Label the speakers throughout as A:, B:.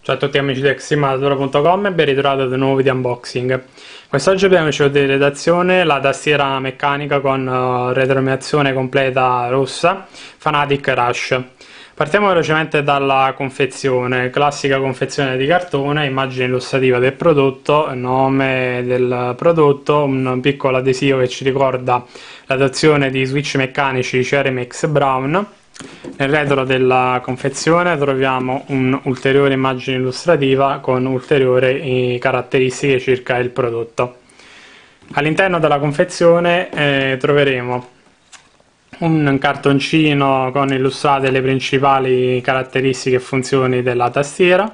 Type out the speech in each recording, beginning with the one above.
A: Ciao a tutti amici di Extremehardware.com e ben ritrovati ad un nuovo video unboxing. Quest'oggi abbiamo ricevuto in redazione la tastiera meccanica con retroilluminazione completa rossa Fanatic Rush. Partiamo velocemente dalla confezione, classica confezione di cartone, immagine illustrativa del prodotto, nome del prodotto, un piccolo adesivo che ci ricorda l'adozione di switch meccanici Ceramix Brown. Nel retro della confezione troviamo un'ulteriore immagine illustrativa con ulteriori caratteristiche circa il prodotto. All'interno della confezione troveremo un cartoncino con illustrate le principali caratteristiche e funzioni della tastiera,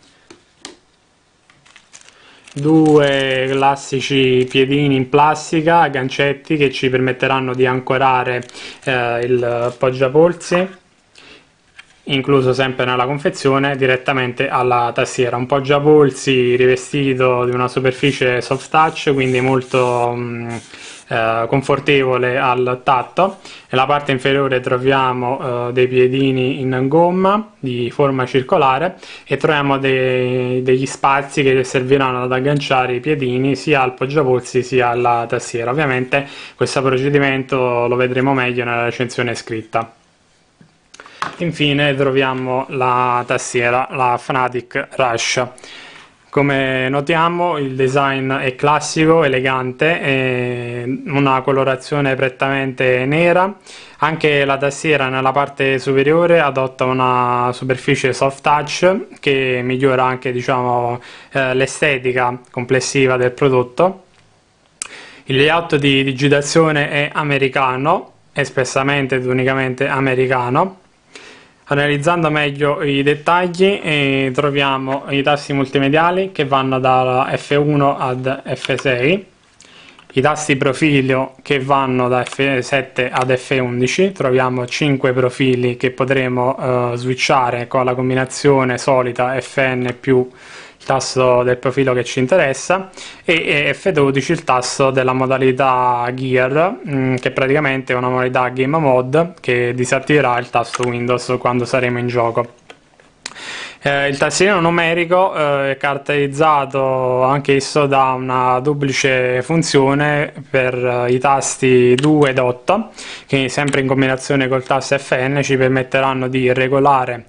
A: due classici piedini in plastica a gancetti che ci permetteranno di ancorare il poggiapolsi, incluso sempre nella confezione, direttamente alla tastiera. Un poggiapolsi rivestito di una superficie soft touch, quindi molto confortevole al tatto. Nella parte inferiore troviamo dei piedini in gomma di forma circolare e troviamo degli spazi che serviranno ad agganciare i piedini sia al poggiapolsi sia alla tastiera. Ovviamente questo procedimento lo vedremo meglio nella recensione scritta. Infine troviamo la tastiera, la Fanatic Rush. Come notiamo il design è classico, elegante, una colorazione prettamente nera. Anche la tastiera nella parte superiore adotta una superficie soft touch che migliora anche, diciamo, l'estetica complessiva del prodotto. Il layout di digitazione è americano, espressamente ed unicamente americano. Analizzando meglio i dettagli troviamo i tasti multimediali che vanno da F1 ad F6, i tasti profilo che vanno da F7 ad F11, troviamo 5 profili che potremo switchare con la combinazione solita Fn più il tasto del profilo che ci interessa, e F12 il tasto della modalità Gear, che praticamente è una modalità Game Mode che disattiverà il tasto Windows quando saremo in gioco. Il tastierino numerico è caratterizzato anch'esso da una duplice funzione per i tasti 2 ed 8 che, sempre in combinazione col tasto Fn, ci permetteranno di regolare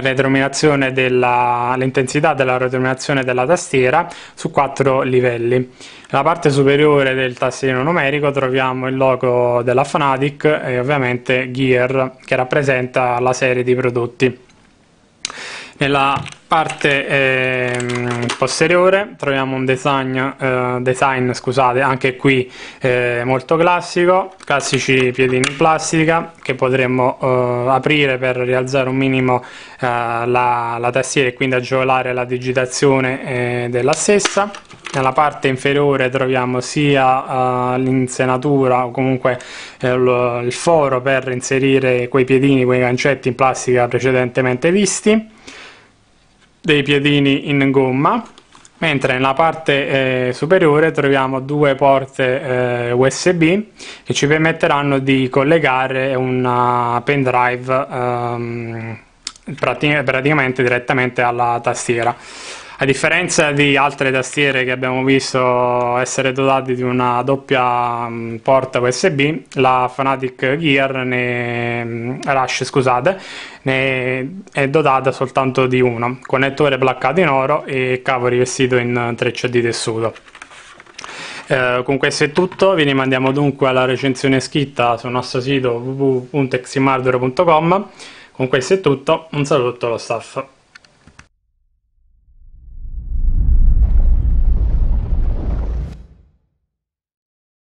A: l'intensità della retroilluminazione della tastiera su 4 livelli. Nella parte superiore del tastierino numerico troviamo il logo della Fanatic e ovviamente Gear, che rappresenta la serie di prodotti. Nella parte posteriore troviamo un design, anche qui molto classico, classici piedini in plastica che potremmo aprire per rialzare un minimo la tastiera e quindi agevolare la digitazione della stessa. Nella parte inferiore troviamo sia l'insenatura o comunque il foro per inserire quei piedini, quei gancetti in plastica precedentemente visti, dei piedini in gomma, mentre nella parte superiore troviamo due porte USB che ci permetteranno di collegare una pendrive praticamente direttamente alla tastiera. A differenza di altre tastiere che abbiamo visto essere dotate di una doppia porta USB, la Fanatic Rush, ne è dotata soltanto di uno, connettore placcato in oro e cavo rivestito in treccia di tessuto. Con questo è tutto, vi rimandiamo dunque alla recensione scritta sul nostro sito www.extremehardware.com. Con questo è tutto, un saluto allo staff.